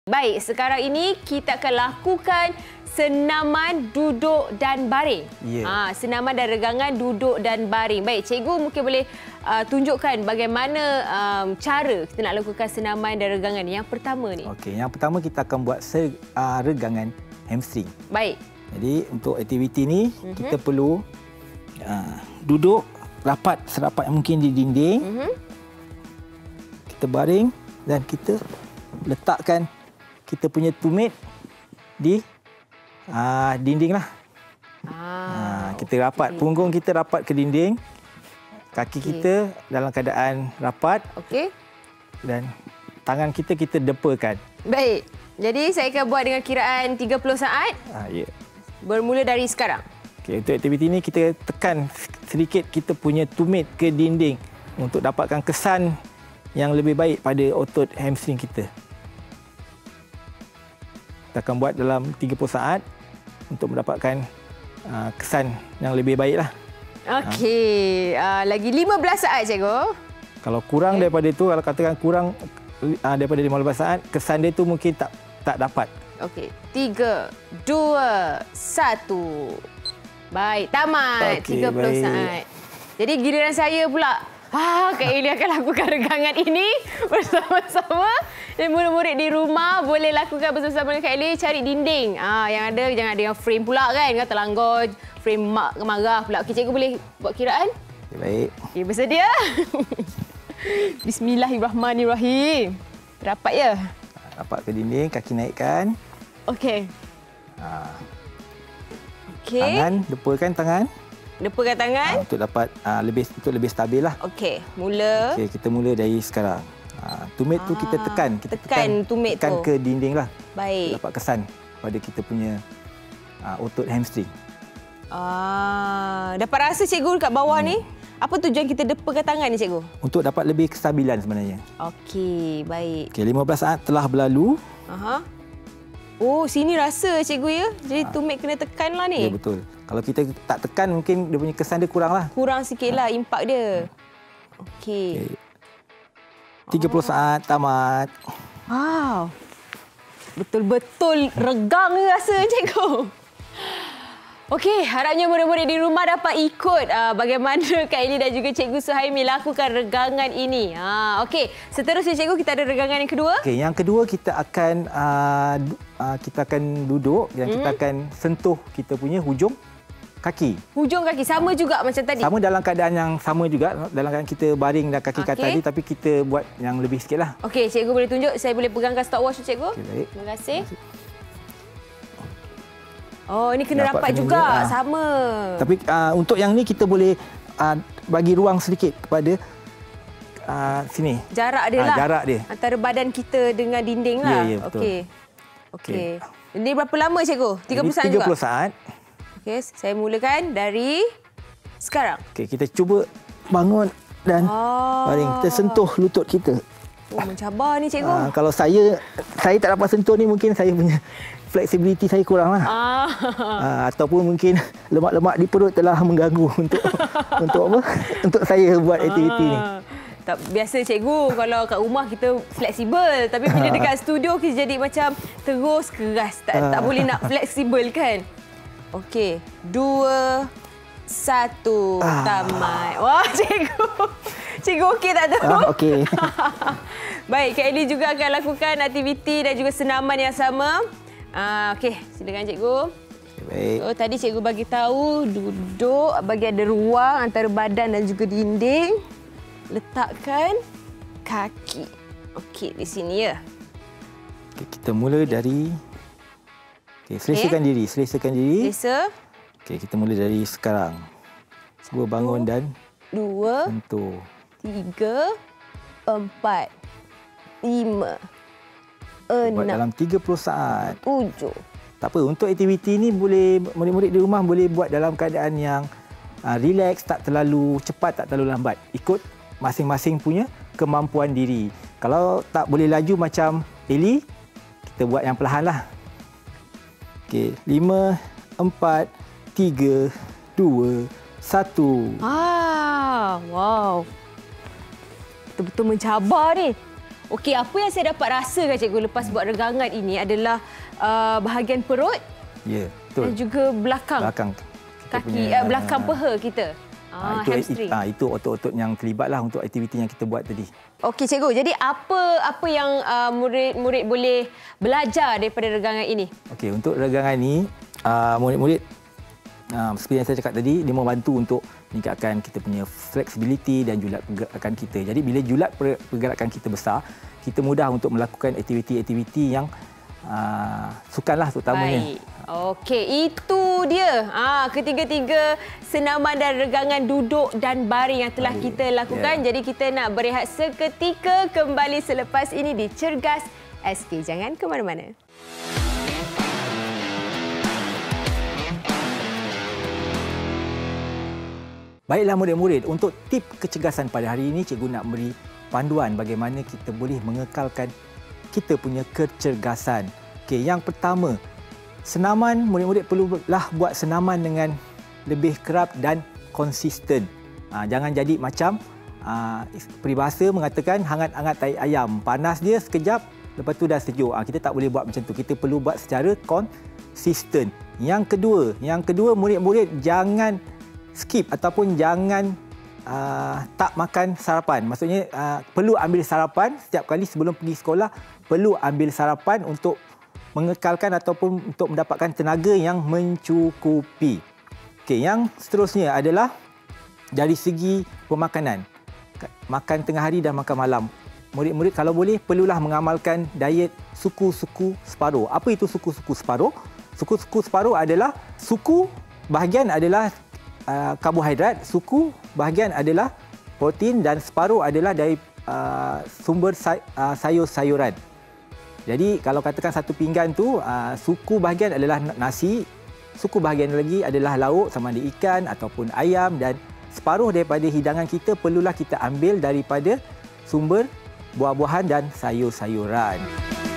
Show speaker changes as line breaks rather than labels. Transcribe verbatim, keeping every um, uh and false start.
Baik, sekarang ini kita akan lakukan senaman duduk dan baring.
Yeah.
Ha, senaman dan regangan duduk dan baring. Baik, cikgu mungkin boleh uh, tunjukkan bagaimana um, cara kita nak lakukan senaman dan regangan yang pertama ni.
Okey, yang pertama kita akan buat se, uh, regangan hamstring.
Baik.
Jadi untuk aktiviti ni mm-hmm. kita perlu uh, duduk rapat serapat mungkin di dinding. Mm-hmm. Kita baring dan kita letakkan kita punya tumit di uh, dinding lah. Ah, uh, kita rapat, okay. Punggung kita rapat ke dinding. Kaki okay. kita dalam keadaan rapat.
Okey.
Dan tangan kita kita depakan.
Baik. Jadi saya akan buat dengan kiraan tiga puluh saat.
Ah, ya. Yeah.
Bermula dari sekarang.
Okey, untuk aktiviti ini kita tekan sedikit kita punya tumit ke dinding untuk dapatkan kesan yang lebih baik pada otot hamstring kita. Kita akan buat dalam tiga puluh saat untuk mendapatkan uh, kesan yang lebih baiklah.
Okey, uh, lagi lima belas saat cikgu.
Kalau kurang okay. daripada itu, kalau katakan kurang uh, daripada lima belas saat, kesan dia tu mungkin tak tak dapat. Okey,
tiga, dua, satu. Baik, tamat okay, tiga puluh baik. Saat. Jadi giliran saya pula. Ah, Kak Eli akan lakukan regangan ini bersama-sama. Dan murid-murid di rumah boleh lakukan bersama-sama dengan Kak Eli, cari dinding. Ah, yang ada jangan ada yang frame pula kan, kata langgar frame mak marah pula. Okey, cikgu boleh buat kiraan?
Okay, baik.
Okey, bersedia? Bismillahirrahmanirrahim. Rapat ya?
Rapat ke dinding, kaki naikkan.
Okey.
Ah.
Okey.
Tangan, depakan tangan.
Depakan tangan.
Ha, untuk dapat uh, lebih untuk lebih stabil lah.
Okey, mula.
Okey, kita mula dari sekarang. Ha, tumit ah, tu kita tekan, kita
tekan, tekan tumit
tekan
tu.
ke dinding lah.
Baik.
Dapat kesan pada kita punya uh, otot hamstring.
Ah, dapat rasa cikgu kat bawah hmm. ni? Apa tujuan kita depakan tangan ni cikgu?
Untuk dapat lebih kestabilan sebenarnya.
Okey, baik.
Okey, lima belas saat telah berlalu.
Aha. Oh, sini rasa cikgu ya. Jadi ha. tumit kena tekan lah ni.
Ya, betul. Kalau kita tak tekan, mungkin dia punya kesan dia kurang lah.
Kurang sikit lah ha. impak dia. Okey. Okay.
tiga puluh oh. saat, tamat.
Wow. Betul-betul regang ni rasa cikgu. Okey, harapnya murid-murid di rumah dapat ikut uh, bagaimana Kak Eli dan juga Cikgu Suhaimi lakukan regangan ini. Ha, okey, seterusnya cikgu kita ada regangan yang kedua. Okey,
yang kedua kita akan uh, uh, kita akan duduk dan hmm. kita akan sentuh kita punya hujung kaki.
Hujung kaki sama juga macam tadi.
Sama dalam keadaan yang sama juga, dalam keadaan kita baring dan kaki okay. kat tadi, tapi kita buat yang lebih sikitlah.
Okey, cikgu boleh tunjuk, saya boleh pegangkan stopwatch cikgu. Okay, baik. Terima kasih. Terima kasih. Oh, ini kena rapat, rapat juga, juga. Sama.
Tapi uh, untuk yang ni kita boleh uh, bagi ruang sedikit kepada uh, sini.
Jarak dia uh, lah.
Jarak dia.
Antara badan kita dengan dinding lah.
Ya, ya, betul.
Okey. Okey. Okay. Ini berapa lama cikgu? tiga puluh saat juga?
tiga puluh saat.
Okey, saya mulakan dari sekarang.
Okey, kita cuba bangun dan oh. baring. Kita sentuh lutut kita.
Oh, mencabar ni cikgu.
Uh, kalau saya saya tak dapat sentuh ni, mungkin saya punya fleksibiliti saya kurang lah. Ah. Uh, ataupun mungkin lemak-lemak di perut telah mengganggu untuk untuk apa? Untuk saya buat aktiviti ah. ni.
Tak biasa cikgu kalau kat rumah kita fleksibel, tapi bila dekat studio kita jadi macam terus keras, tak ah. tak boleh nak fleksibel kan. Okey, dua satu ah. tamat. Wah, cikgu. Cikgu okey tak tu?
Ah, okey.
Baik, Kak Eli juga akan lakukan aktiviti dan juga senaman yang sama. Ah, okey, silakan cikgu.
Baik.
So, tadi cikgu bagi tahu duduk, bagi ada ruang antara badan dan juga dinding. Letakkan kaki. Okey, di sini ya.
Okay, kita mula okay. dari Okey, selesakan okay. diri, selesakan diri.
Selesa.
Okey, kita mula dari sekarang. Cuba bangun dan
dua,
sentuh.
Tiga, empat, lima.
Buat dalam tiga puluh saat.
Tujuh.
Tak apa, untuk aktiviti ini boleh murid-murid di rumah boleh buat dalam keadaan yang uh, relax, tak terlalu cepat, tak terlalu lambat. Ikut masing-masing punya kemampuan diri. Kalau tak boleh laju macam Eli, kita buat yang perlahan lah. Okey, lima, empat, tiga, dua, satu.
Ah, wow. Betul-betul mencabar ni. Okey, apa yang saya dapat rasakan cikgu lepas buat regangan ini adalah uh, bahagian perut
Ya, betul.
dan juga belakang.
Belakang.
Kaki,
punya,
uh, belakang
uh,
peha kita.
Ah,
Ah,
itu,
hamstring.
ah, itu otot-otot yang terlibatlah untuk aktiviti yang kita buat tadi.
Okey cikgu, jadi apa apa yang uh, murid-murid boleh belajar daripada regangan ini?
Okey, untuk regangan ni uh, murid-murid uh, seperti yang saya cakap tadi, dia membantu untuk meningkatkan kita punya flexibility dan julat pergerakan kita. Jadi bila julat pergerakan kita besar, kita mudah untuk melakukan aktiviti-aktiviti yang uh, sukanlah terutamanya.
Baik. Okey, itu dia. Ah, ketiga-tiga senaman dan regangan duduk dan baring yang telah
Baik.
kita lakukan.
Yeah.
Jadi kita nak berehat seketika, kembali selepas ini di Cergas S K. Jangan ke mana-mana.
Baiklah murid-murid, untuk tip kecergasan pada hari ini, cikgu nak beri panduan bagaimana kita boleh mengekalkan kita punya kecergasan. Okey, yang pertama, senaman, murid-murid perlulah buat senaman dengan lebih kerap dan konsisten. Ha, jangan jadi macam ha, peribahasa mengatakan hangat-hangat tai ayam. Panas dia sekejap, lepas tu dah sejuk. Ha, kita tak boleh buat macam tu. Kita perlu buat secara konsisten. Yang kedua, yang kedua murid-murid jangan skip ataupun jangan uh, tak makan sarapan. Maksudnya uh, perlu ambil sarapan setiap kali sebelum pergi sekolah, perlu ambil sarapan untuk mengekalkan ataupun untuk mendapatkan tenaga yang mencukupi. Okey, yang seterusnya adalah dari segi pemakanan. Makan tengah hari dan makan malam. Murid-murid kalau boleh perlulah mengamalkan diet suku-suku separuh. Apa itu suku-suku separuh? Suku-suku separuh adalah suku bahagian adalah uh, karbohidrat, suku bahagian adalah protein dan separuh adalah dari uh, sumber say, uh, sayur-sayuran. Jadi kalau katakan satu pinggan tu uh, suku bahagian adalah nasi, suku bahagian lagi adalah lauk sama ada ikan ataupun ayam, dan separuh daripada hidangan kita perlulah kita ambil daripada sumber buah-buahan dan sayur-sayuran.